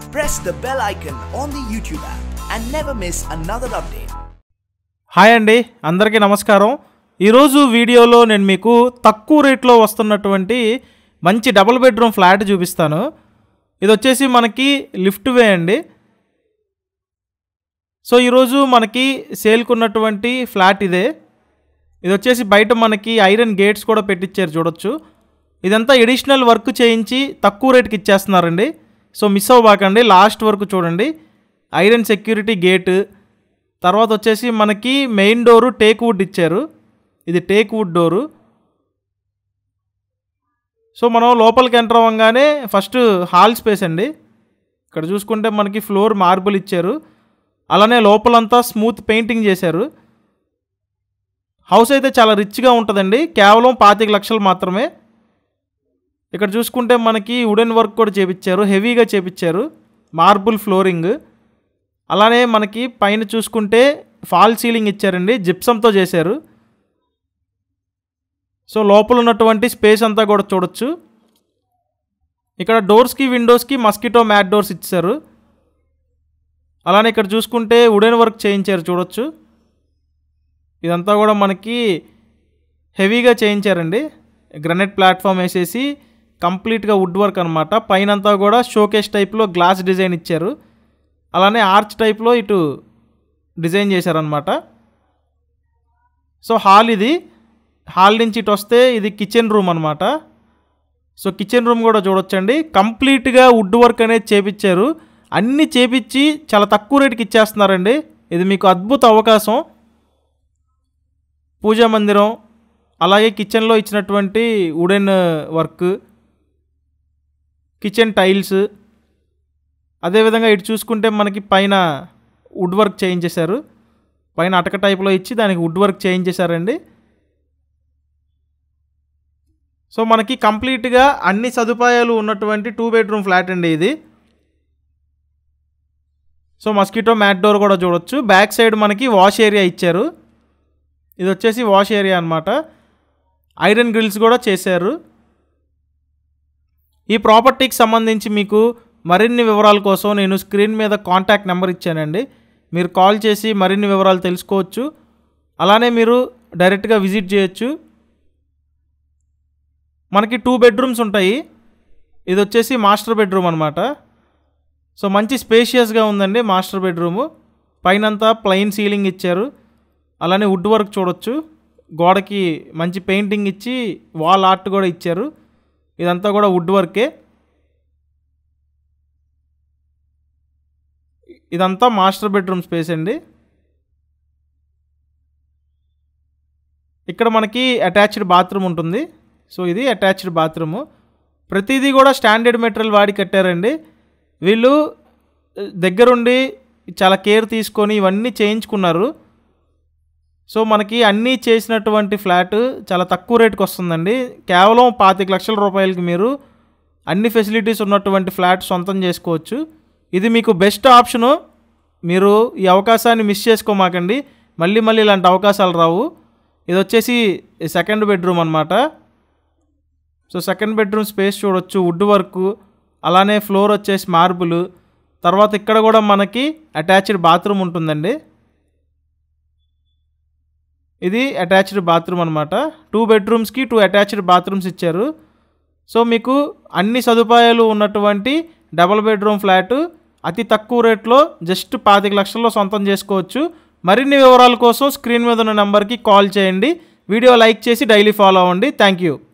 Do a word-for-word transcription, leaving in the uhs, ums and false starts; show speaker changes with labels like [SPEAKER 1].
[SPEAKER 1] Press the bell icon on the YouTube app and never miss another update.
[SPEAKER 2] Hi అండి, అందరికీ నమస్కారం. ఈరోజు వీడియోలో నేను మీకు తక్కువ రేట్లో వస్తున్నటువంటి మంచి డబుల్ బెడ్రూమ్ ఫ్లాట్ చూపిస్తాను. ఇది వచ్చేసి మనకి లిఫ్ట్ వే అండి. సో ఈరోజు మనకి సేల్కి ఉన్నటువంటి ఫ్లాట్ ఇదే. ఇది వచ్చేసి బయట మనకి ఐరన్ గేట్స్ కూడా పెట్టించారు, చూడొచ్చు. ఇదంతా ఎడిషనల్ వర్క్ చేయించి తక్కువ రేటుకి ఇచ్చేస్తున్నారండి. సో మిస్ అవ్వబాకండి, లాస్ట్ వరకు చూడండి. ఐరన్ సెక్యూరిటీ గేట్, తర్వాత వచ్చేసి మనకి మెయిన్ డోరు టేక్ వుడ్ ఇచ్చారు. ఇది టేక్ వుడ్ డోరు. సో మనం లోపలికి ఎంటర్ అవ్వగానే ఫస్ట్ హాల్ స్పేస్ అండి. ఇక్కడ చూసుకుంటే మనకి ఫ్లోర్ మార్బుల్ ఇచ్చారు, అలానే లోపలంతా స్మూత్ పెయింటింగ్ చేశారు. హౌస్ అయితే చాలా రిచ్గా ఉంటుందండి, కేవలం పాతిక లక్షలు మాత్రమే. ఇక్కడ చూసుకుంటే మనకి వుడెన్ వర్క్ కూడా చేపించారు, హెవీగా చేపించారు, మార్బుల్ ఫ్లోరింగ్. అలానే మనకి పైన చూసుకుంటే ఫాల్ సీలింగ్ ఇచ్చారండి, జిప్సంతో చేశారు. సో లోపల ఉన్నటువంటి స్పేస్ అంతా కూడా చూడొచ్చు. ఇక్కడ డోర్స్కి విండోస్కి మస్కిటో మ్యాట్ డోర్స్ ఇచ్చారు. అలానే ఇక్కడ చూసుకుంటే వుడెన్ వర్క్ చేయించారు, చూడొచ్చు. ఇదంతా కూడా మనకి హెవీగా చేయించారండి. గ్రనైట్ ప్లాట్ఫామ్ వేసేసి కంప్లీట్గా వుడ్ వర్క్ అనమాట. పైనంతా కూడా షోకేస్ టైప్లో గ్లాస్ డిజైన్ ఇచ్చారు. అలానే ఆర్చ్ టైప్లో ఇటు డిజైన్ చేశారనమాట. సో హాల్ ఇది. హాల్ నుంచి ఇటు వస్తే ఇది కిచెన్ రూమ్ అనమాట. సో కిచెన్ రూమ్ కూడా చూడొచ్చండి. కంప్లీట్గా వుడ్ వర్క్ అనేది చేపించారు. అన్నీ చేపించి చాలా తక్కువ రేటుకి ఇచ్చేస్తున్నారండి. ఇది మీకు అద్భుత అవకాశం. పూజా మందిరం, అలాగే కిచెన్లో ఇచ్చినటువంటి వుడెన్ వర్క్, కిచెన్ టైల్స్, అదేవిధంగా ఇటు చూసుకుంటే మనకి పైన వుడ్ వర్క్ చేయించేశారు. పైన అటక టైప్లో ఇచ్చి దానికి వుడ్ వర్క్ చేయించేశారండి. సో మనకి కంప్లీట్గా అన్ని సదుపాయాలు ఉన్నటువంటి టూ బెడ్రూమ్ ఫ్లాట్ అండి ఇది. సో మస్కిటో మ్యాట్ డోర్ కూడా చూడొచ్చు. బ్యాక్ సైడ్ మనకి వాష్ ఏరియా ఇచ్చారు. ఇది వచ్చేసి వాష్ ఏరియా అనమాట. ఐరన్ గ్రిల్స్ కూడా చేశారు. ఈ ప్రాపర్టీకి సంబంధించి మీకు మరిన్ని వివరాల కోసం నేను స్క్రీన్ మీద కాంటాక్ట్ నెంబర్ ఇచ్చానండి. మీరు కాల్ చేసి మరిన్ని వివరాలు తెలుసుకోవచ్చు. అలానే మీరు డైరెక్ట్గా విజిట్ చేయొచ్చు. మనకి టూ బెడ్రూమ్స్ ఉంటాయి. ఇది వచ్చేసి మాస్టర్ బెడ్రూమ్ అనమాట. సో మంచి స్పేషియస్గా ఉందండి మాస్టర్ బెడ్రూము. పైనంతా ప్లెయిన్ సీలింగ్ ఇచ్చారు. అలానే వుడ్ వర్క్ చూడొచ్చు. గోడకి మంచి పెయింటింగ్ ఇచ్చి వాల్ ఆర్ట్ కూడా ఇచ్చారు. ఇదంతా కూడా వుడ్ వర్కే. ఇదంతా మాస్టర్ బెడ్రూమ్ స్పేస్ అండి. ఇక్కడ మనకి అటాచ్డ్ బాత్రూమ్ ఉంటుంది. సో ఇది అటాచ్డ్ బాత్రూము. ప్రతిదీ కూడా స్టాండర్డ్ మెటీరియల్ వాడి కట్టారండి. వీళ్ళు దగ్గరుండి చాలా కేర్ తీసుకొని ఇవన్నీ చేయించుకున్నారు. సో మనకి అన్నీ చేసినటువంటి ఫ్లాట్ చాలా తక్కువ రేటుకి వస్తుందండి. కేవలం పాతిక లక్షల రూపాయలకి మీరు అన్ని ఫెసిలిటీస్ ఉన్నటువంటి ఫ్లాట్ సొంతం చేసుకోవచ్చు. ఇది మీకు బెస్ట్ ఆప్షను. మీరు ఈ అవకాశాన్ని మిస్ చేసుకోమాకండి. మళ్ళీ మళ్ళీ ఇలాంటి అవకాశాలు రావు. ఇది వచ్చేసి సెకండ్ బెడ్రూమ్ అనమాట. సో సెకండ్ బెడ్రూమ్ స్పేస్ చూడొచ్చు, వుడ్ వర్క్, అలానే ఫ్లోర్ వచ్చేసి మార్బుల్. తర్వాత ఇక్కడ కూడా మనకి అటాచ్డ్ బాత్రూమ్ ఉంటుందండి. ఇది అటాచ్డ్ బాత్రూమ్ అనమాట. టూ బెడ్రూమ్స్కి టూ అటాచ్డ్ బాత్రూమ్స్ ఇచ్చారు. సో మీకు అన్ని సదుపాయాలు ఉన్నటువంటి డబుల్ బెడ్రూమ్ ఫ్లాట్ అతి తక్కువ రేట్లో జస్ట్ పాతిక లక్షల్లో సొంతం చేసుకోవచ్చు. మరిన్ని వివరాల కోసం స్క్రీన్ మీద ఉన్న నెంబర్కి కాల్ చేయండి. వీడియో లైక్ చేసి డైలీ ఫాలో అవ్వండి. Thank you.